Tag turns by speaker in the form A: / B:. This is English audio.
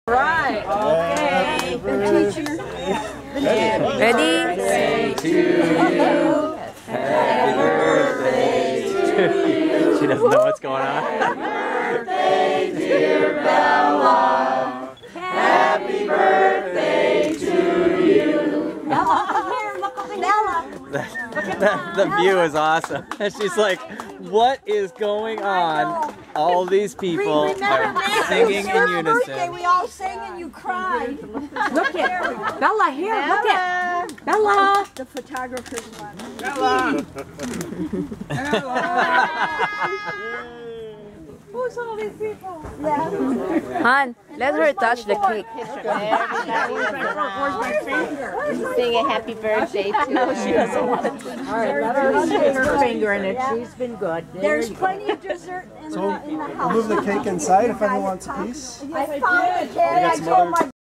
A: Right. Okay. The teacher.
B: Ready?
C: Birthday to you. Happy birthday to you. She doesn't know what's going on.
A: Happy birthday, dear Bella. Happy birthday to you. Bella, here, look over Bella.
C: The view is awesome. And she's like, what is going on? All these people are singing in unison.
A: We all sang and you cried.
B: Look at Bella here. Look at Bella.
A: The photographer's one.
D: Bella!
A: Who's all these people? Yeah.
B: Han, let her touch the cake.
A: Where's my finger?
E: Sing a happy birthday to
B: No, she doesn't want to.
F: All right, let her stick her finger in it. She's been good.
A: There's plenty of dessert in the house.
D: Move the cake inside if anyone wants a piece.
A: I found the cake. I told my